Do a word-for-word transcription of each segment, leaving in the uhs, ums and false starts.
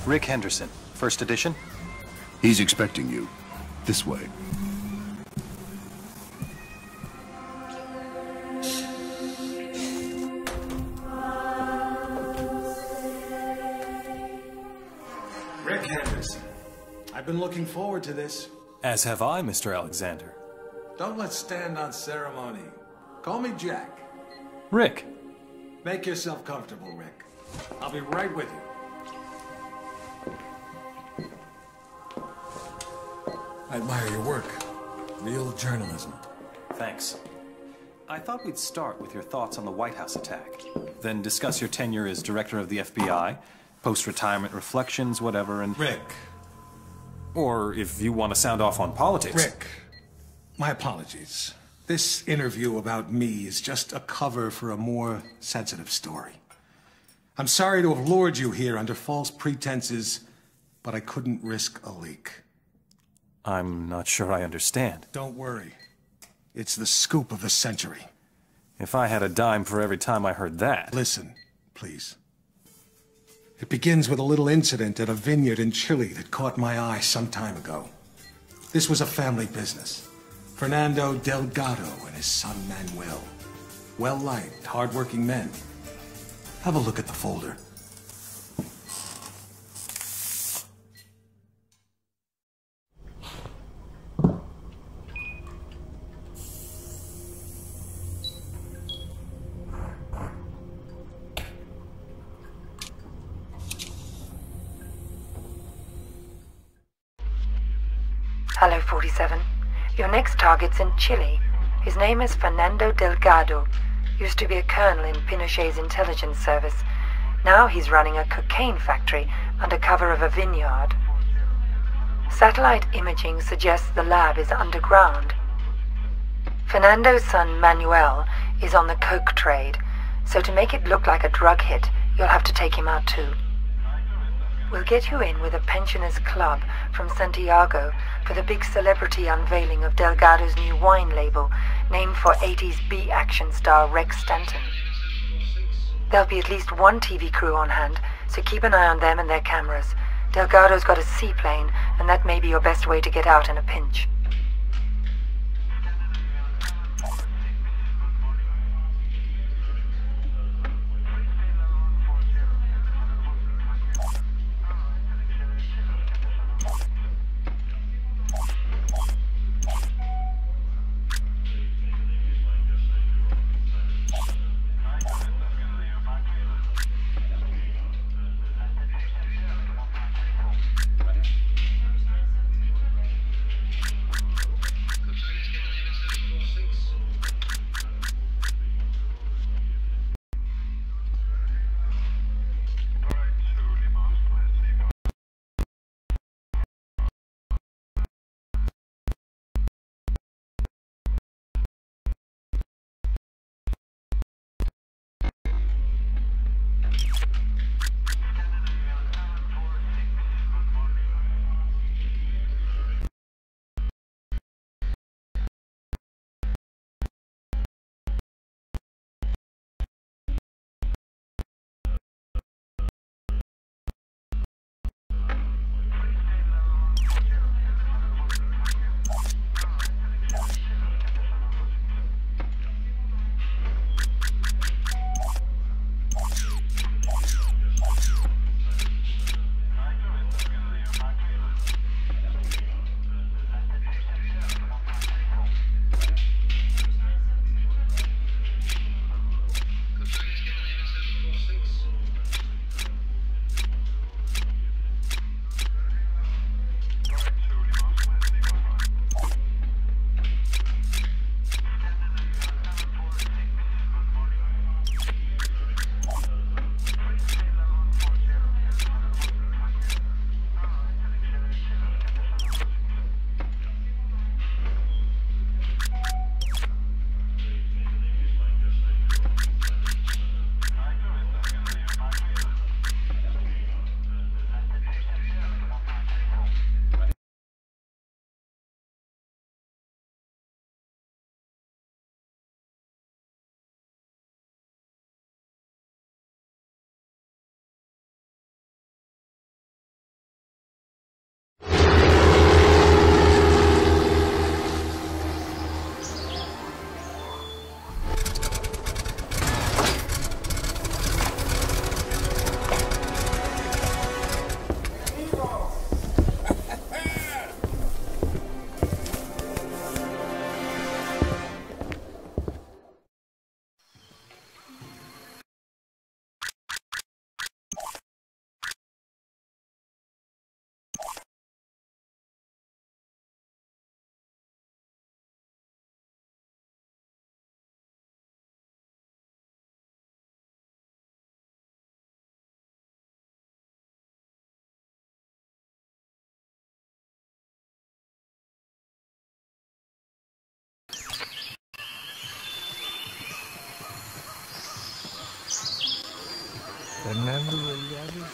Rick Henderson, first edition. He's expecting you. This way. Rick Henderson. I've been looking forward to this. As have I, Mister Alexander. Don't let's stand on ceremony. Call me Jack. Rick. Make yourself comfortable, Rick. I'll be right with you. I admire your work. Real journalism. Thanks. I thought we'd start with your thoughts on the White House attack. Then discuss your tenure as director of the F B I, post-retirement reflections, whatever, and... Rick. Or if you want to sound off on politics. Rick, my apologies. This interview about me is just a cover for a more sensitive story. I'm sorry to have lured you here under false pretenses, but I couldn't risk a leak. I'm not sure I understand. Don't worry. It's the scoop of the century. If I had a dime for every time I heard that... Listen, please. It begins with a little incident at a vineyard in Chile that caught my eye some time ago. This was a family business. Fernando Delgado and his son Manuel. Well-liked, hard-working men. Have a look at the folder. Hello, forty-seven. Your next target's in Chile. His name is Fernando Delgado. Used to be a colonel in Pinochet's intelligence service. Now he's running a cocaine factory under cover of a vineyard. Satellite imaging suggests the lab is underground. Fernando's son Manuel is on the coke trade, so to make it look like a drug hit, you'll have to take him out too. We'll get you in with a pensioners club from Santiago for the big celebrity unveiling of Delgado's new wine label, named for eighties B-action star Rex Stanton. There'll be at least one T V crew on hand, so keep an eye on them and their cameras. Delgado's got a seaplane, and that may be your best way to get out in a pinch. Fernando Delgado.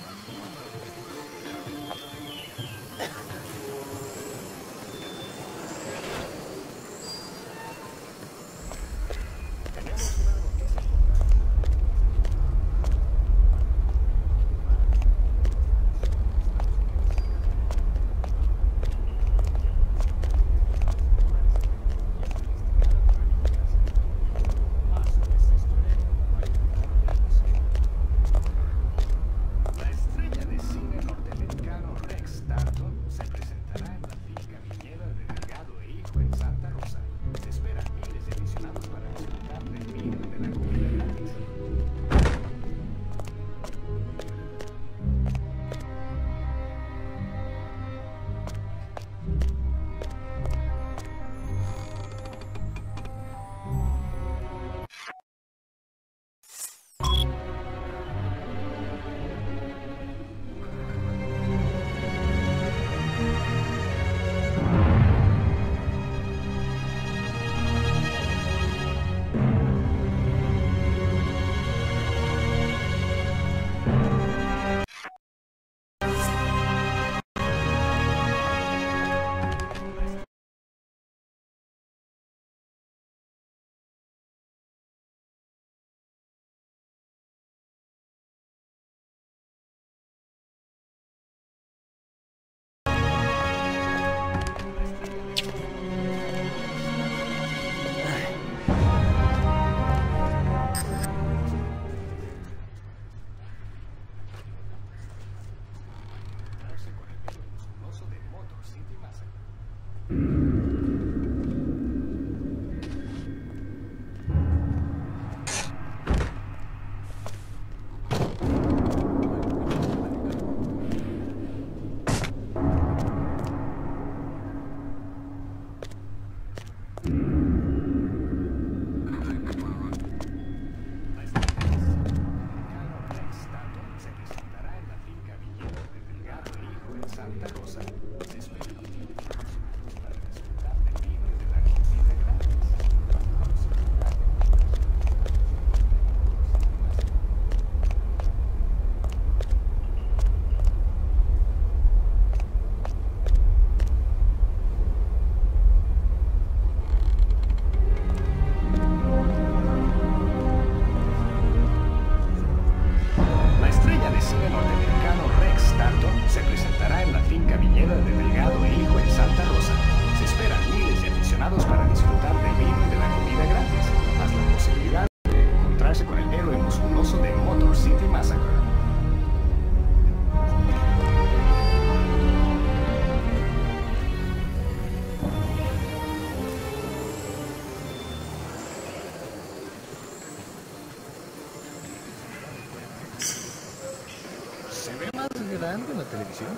grande en la televisión.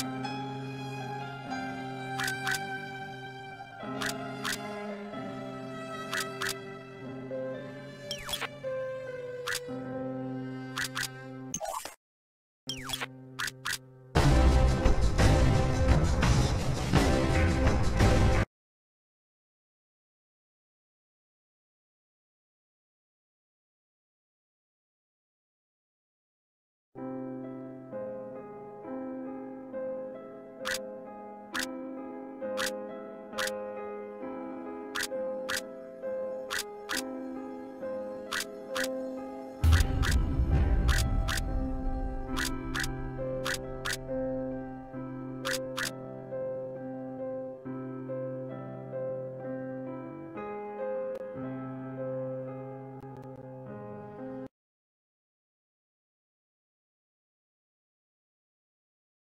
it.